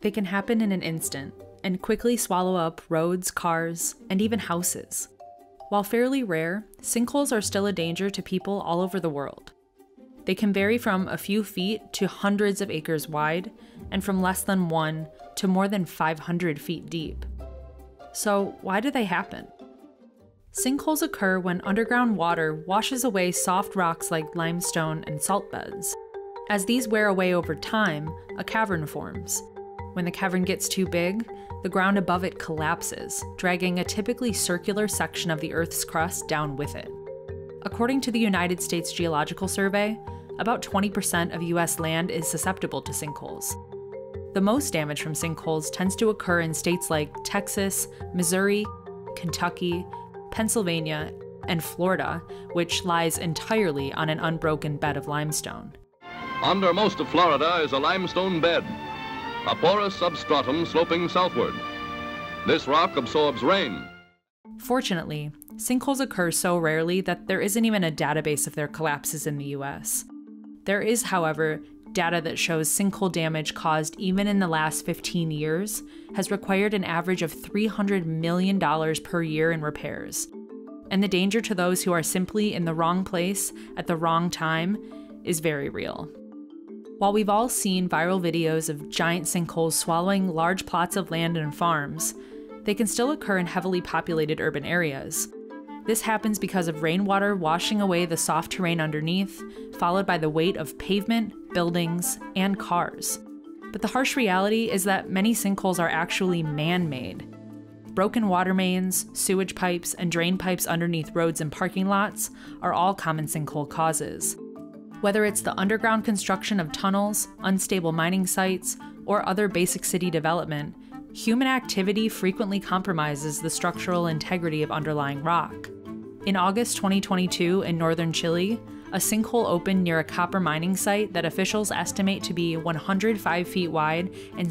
They can happen in an instant and quickly swallow up roads, cars, and even houses. While fairly rare, sinkholes are still a danger to people all over the world. They can vary from a few feet to hundreds of acres wide, and from less than 1 to more than 500 feet deep. So why do they happen? Sinkholes occur when underground water washes away soft rocks like limestone and salt beds. As these wear away over time, a cavern forms. When the cavern gets too big, the ground above it collapses, dragging a typically circular section of the Earth's crust down with it. According to the United States Geological Survey, about 20% of US land is susceptible to sinkholes. The most damage from sinkholes tends to occur in states like Texas, Missouri, Kentucky, Pennsylvania, and Florida, which lies entirely on an unbroken bed of limestone. Under most of Florida is a limestone bed, a porous substratum sloping southward. This rock absorbs rain. Fortunately, sinkholes occur so rarely that there isn't even a database of their collapses in the US. There is, however, data that shows sinkhole damage caused even in the last 15 years has required an average of $300 million per year in repairs. And the danger to those who are simply in the wrong place at the wrong time is very real. While we've all seen viral videos of giant sinkholes swallowing large plots of land and farms, they can still occur in heavily populated urban areas. This happens because of rainwater washing away the soft terrain underneath, followed by the weight of pavement, buildings, and cars. But the harsh reality is that many sinkholes are actually man-made. Broken water mains, sewage pipes, and drain pipes underneath roads and parking lots are all common sinkhole causes. Whether it's the underground construction of tunnels, unstable mining sites, or other basic city development, human activity frequently compromises the structural integrity of underlying rock. In August 2022 in northern Chile, a sinkhole opened near a copper mining site that officials estimate to be 105 feet wide and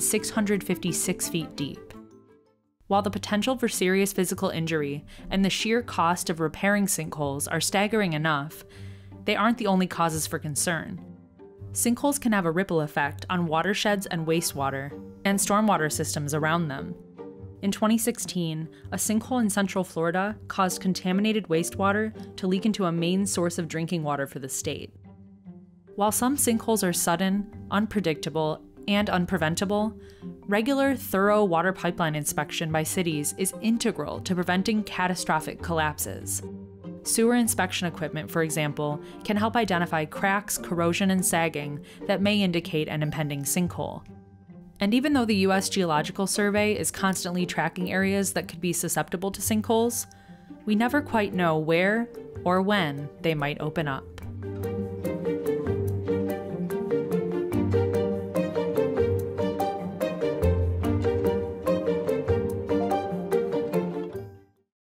656 feet deep. While the potential for serious physical injury and the sheer cost of repairing sinkholes are staggering enough, they aren't the only causes for concern. Sinkholes can have a ripple effect on watersheds and wastewater, and stormwater systems around them. In 2016, a sinkhole in central Florida caused contaminated wastewater to leak into a main source of drinking water for the state. While some sinkholes are sudden, unpredictable, and unpreventable, regular, thorough water pipeline inspection by cities is integral to preventing catastrophic collapses. Sewer inspection equipment, for example, can help identify cracks, corrosion, and sagging that may indicate an impending sinkhole. And even though the US Geological Survey is constantly tracking areas that could be susceptible to sinkholes, we never quite know where or when they might open up.